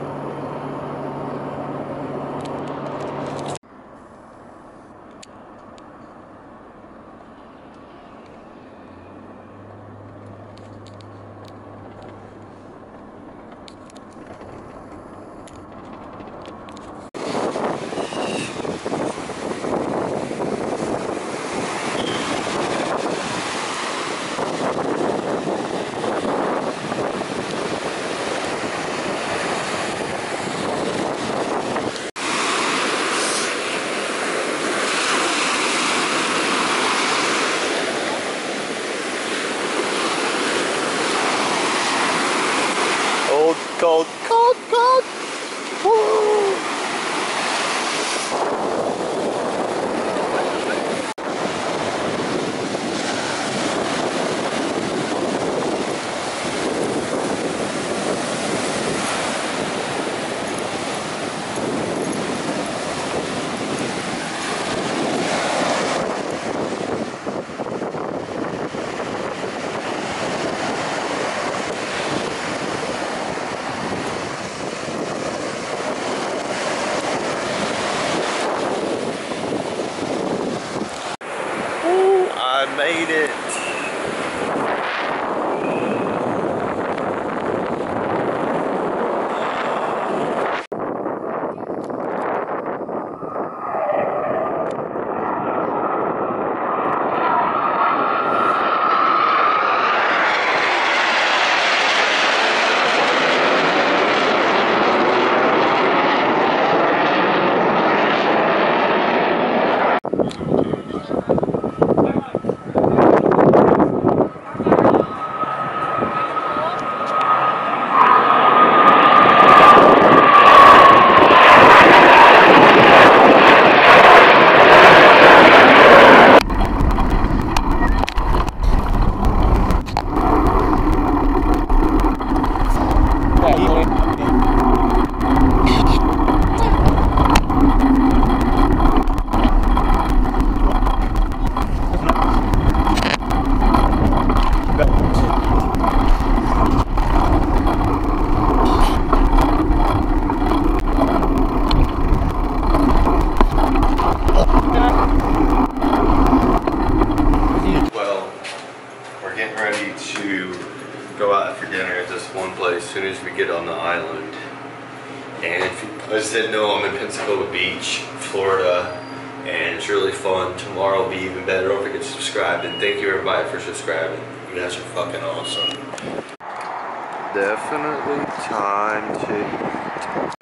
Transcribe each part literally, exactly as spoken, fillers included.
Cold, cold, cold. Woo. I made it. Go out for dinner at this one place as soon as we get on the island. And if you, I just didn't know, I'm in Pensacola Beach, Florida, and it's really fun. Tomorrow will be even better. Don't forget to subscribe, and thank you everybody for subscribing. You guys are fucking awesome. Definitely time to eat.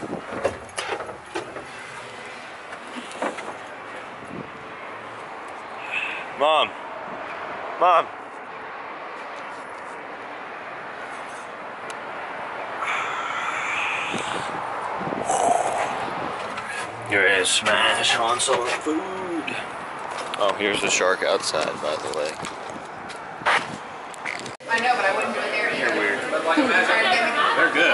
Mom, Mom. You're ready to smash on some food. Oh, here's the shark outside, by the way. I know, but I wouldn't do it there either. They're weird. They're good.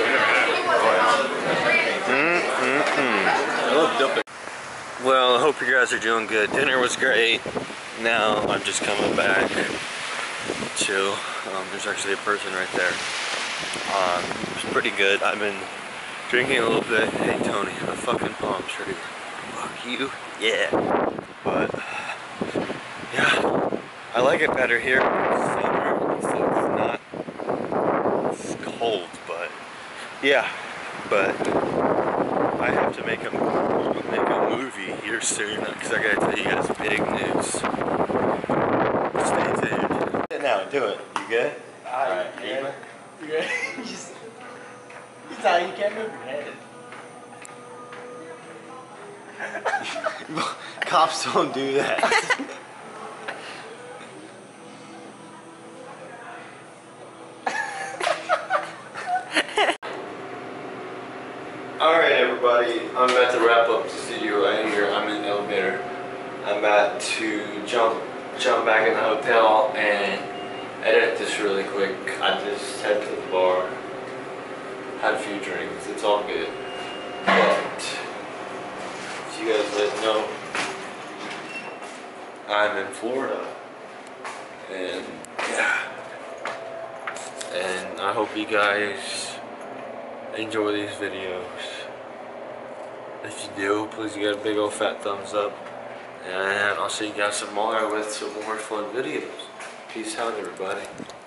Mm-mm-mm. I love dipping. Well, I hope you guys are doing good. Dinner was great. Now I'm just coming back to, um, there's actually a person right there. Um, it's pretty good. I've been drinking a little bit. Hey Tony, a fucking palm tree. Fuck you. Yeah. But yeah, I like it better here. It's summer, so it's not it's cold, but yeah. But I have to make a make a movie here soon because I gotta tell you guys big news. Stay tuned. Now do it. You good? Alright, you good? You good? You just, you thought you can't move your head. Cops don't do that. Alright everybody, I'm about to wrap up the video right here. I'm in the elevator. I'm about to jump jump back in the hotel and edit this really quick. I just head to the bar, had a few drinks, it's all good. But if you guys let know, I'm in Florida. And yeah. And I hope you guys enjoy these videos. If you do, please give it a big old fat thumbs up. And I'll see you guys tomorrow with some more fun videos. Peace out, everybody.